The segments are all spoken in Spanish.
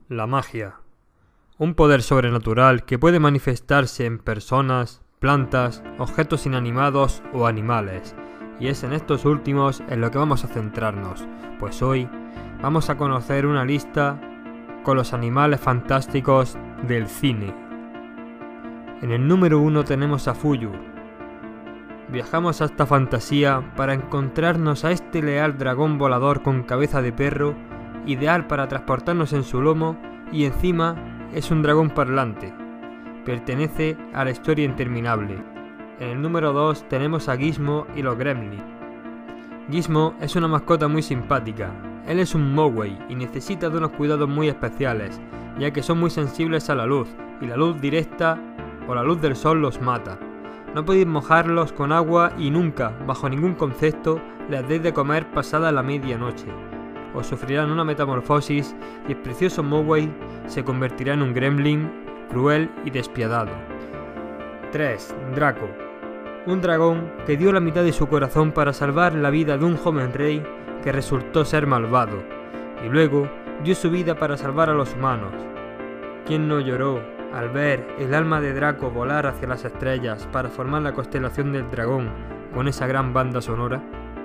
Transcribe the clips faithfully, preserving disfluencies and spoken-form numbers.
La magia. Un poder sobrenatural que puede manifestarse en personas, plantas, objetos inanimados o animales. Y es en estos últimos en lo que vamos a centrarnos, pues hoy vamos a conocer una lista con los animales fantásticos del cine. En el número uno tenemos a Fuyur. Viajamos a esta fantasía para encontrarnos a este leal dragón volador con cabeza de perro, ideal para transportarnos en su lomo, y encima es un dragón parlante. Pertenece a la historia interminable. En el número dos tenemos a Gizmo y los Gremlins. Gizmo es una mascota muy simpática. Él es un Mowgli y necesita de unos cuidados muy especiales, ya que son muy sensibles a la luz, y la luz directa o la luz del sol los mata. No podéis mojarlos con agua y nunca, bajo ningún concepto, les deis de comer pasada la medianoche. O sufrirán una metamorfosis y el precioso Mowgli se convertirá en un gremlin cruel y despiadado. tres. Draco. Un dragón que dio la mitad de su corazón para salvar la vida de un joven rey que resultó ser malvado, y luego dio su vida para salvar a los humanos. ¿Quién no lloró al ver el alma de Draco volar hacia las estrellas para formar la constelación del dragón con esa gran banda sonora?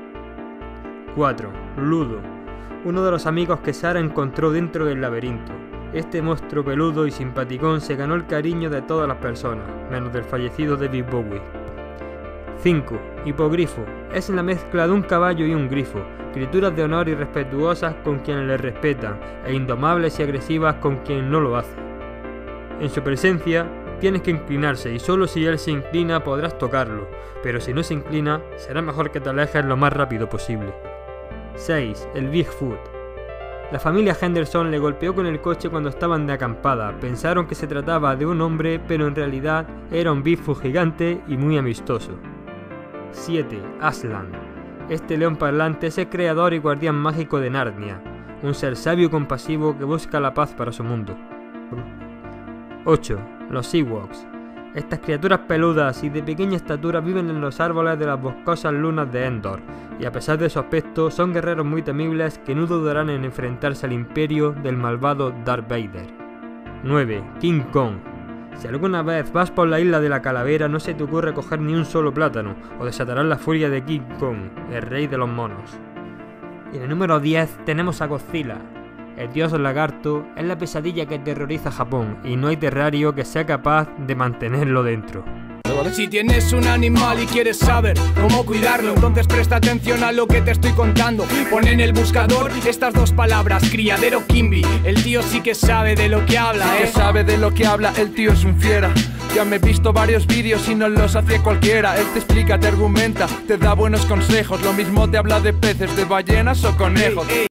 cuatro. Ludo. Uno de los amigos que Sara encontró dentro del laberinto. Este monstruo peludo y simpaticón se ganó el cariño de todas las personas, menos del fallecido David Bowie. cinco. Hipogrifo. Es la mezcla de un caballo y un grifo, criaturas de honor y respetuosas con quienes les respetan, e indomables y agresivas con quien no lo hace. En su presencia tienes que inclinarse y solo si él se inclina podrás tocarlo, pero si no se inclina será mejor que te alejes lo más rápido posible. seis. El Bigfoot. La familia Henderson le golpeó con el coche cuando estaban de acampada. Pensaron que se trataba de un hombre, pero en realidad era un Bigfoot gigante y muy amistoso. siete. Aslan. Este león parlante es el creador y guardián mágico de Narnia, un ser sabio y compasivo que busca la paz para su mundo. ocho. Los Ewoks. Estas criaturas peludas y de pequeña estatura viven en los árboles de las boscosas lunas de Endor, y a pesar de su aspecto son guerreros muy temibles que no dudarán en enfrentarse al imperio del malvado Darth Vader. nueve. King Kong. Si alguna vez vas por la isla de la calavera no se te ocurre coger ni un solo plátano, o desatarás la furia de King Kong, el rey de los monos. Y en el número diez tenemos a Godzilla. El dios lagarto es la pesadilla que aterroriza a Japón, y no hay terrario que sea capaz de mantenerlo dentro. Si tienes un animal y quieres saber cómo cuidarlo, entonces presta atención a lo que te estoy contando. Pon en el buscador estas dos palabras, criadero Kimby. El tío sí que sabe de lo que habla, sí ¿eh? que sabe de lo que habla, el tío es un fiera. Ya me he visto varios vídeos y no los hace cualquiera. Él te explica, te argumenta, te da buenos consejos. Lo mismo te habla de peces, de ballenas o conejos.